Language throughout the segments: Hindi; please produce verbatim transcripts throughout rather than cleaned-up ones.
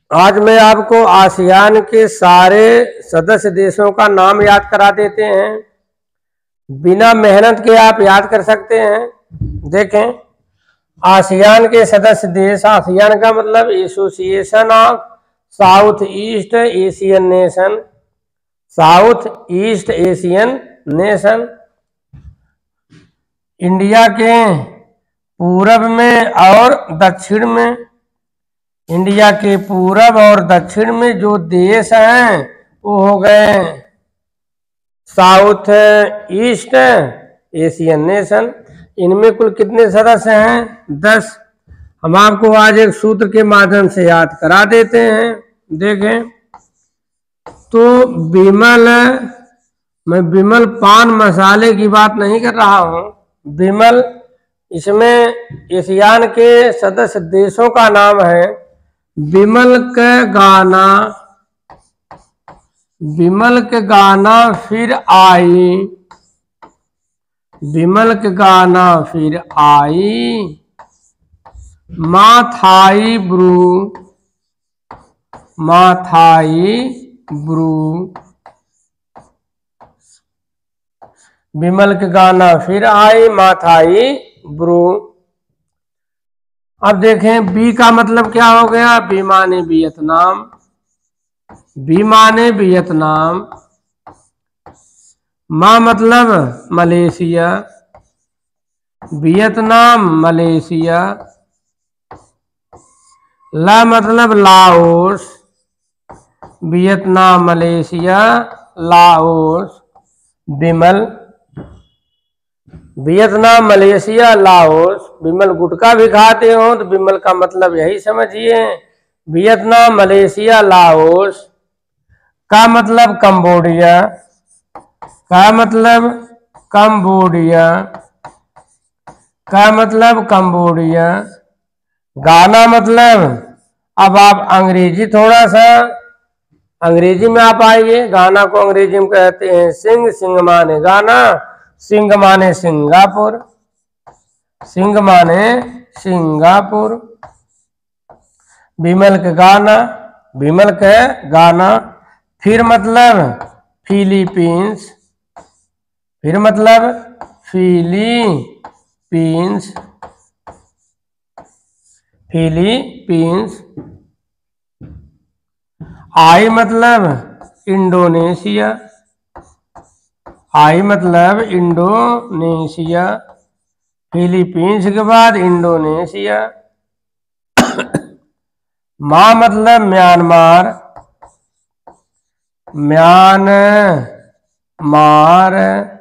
आज मैं आपको आसियान के सारे सदस्य देशों का नाम याद करा देते हैं। बिना मेहनत के आप याद कर सकते हैं। देखें, आसियान के सदस्य देश, आसियान का मतलब association of south east Asian nation, south east Asian nation. India के पूरब में और दक्षिण में, इंडिया के पूरब और दक्षिण में जो देश हैं वो हो गए साउथ ईस्ट एशियन नेशन। इनमें कुल कितने सदस्य हैं? दस। हम आपको आज एक सूत्र के माध्यम से याद करा देते हैं। देखें तो विमल, मैं विमल पान मसाले की बात नहीं कर रहा हूं। विमल, इसमें एशियान के सदस्य देशों का नाम है। विमल के गाना, विमल के गाना फिर आई, विमल के गाना फिर आई, माथाई ब्रू, माथाई ब्रू। विमल के गाना फिर आई, माथाई ब्रू। अब देखें, बी का मतलब क्या हो गया? बी माने वियतनाम, बी माने वियतनाम। मा मतलब मलेशिया, वियतनाम मलेशिया। ला मतलब Laos, Vietnam Malaysia Laos. Vimal, Vietnam Malaysia Laos. Vimal गुटखा भी खाते हो तो विमल का मतलब यही समझिए, वियतनाम मलेशिया लाओस। का मतलब कंबोडिया, का मतलब कंबोडिया, का मतलब कंबोडिया। गाना मतलब, अब आप अंग्रेजी थोड़ा सा अंग्रेजी में आप आइए। गाना को अंग्रेजी में कहते हैं सिंग, सिंग माने गाना, सिंग माने सिंगापुर, सिंग माने सिंगापुर। विमल के गाना, विमल के गाना। फिर मतलब फिलीपींस, फिर मतलब फिलीपींस, फिलीपींस। आई मतलब इंडोनेशिया, आई मतलब इंडोनेशिया। फिलीपींस के बाद इंडोनेशिया। मा मतलब म्यांमार, म्यांमार।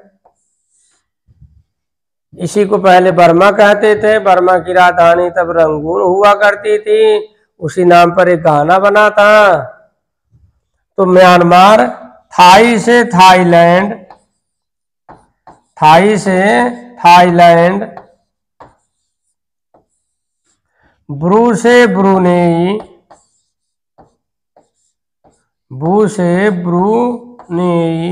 इसी को पहले बर्मा कहते थे। बर्मा की राजधानी तब रंगून हुआ करती थी। उसी नाम पर एक गाना बना था। तो म्यांमार। थाई से थाईलैंड, थाई से थाईलैंड। ब्रू से ब्रुनेई, ब्रू से ब्रुनेई।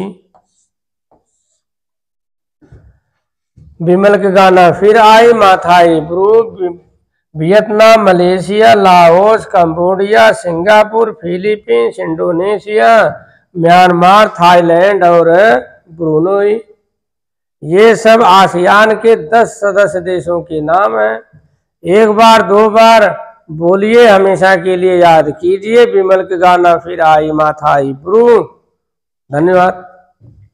विमल के गाना फिर आई, माथाई Bru. Vietnam Malaysia Laos Cambodia Singapore Philippines Indonesia Myanmar Thailand और ब्रुनेई। ये सब आसियान के दस सदस्य देशों के नाम हैं। एक बार दो बार बोलिए, हमेशा के लिए याद कीजिए। विमल के गाना फिर आई, माथाई ब्रू। धन्यवाद।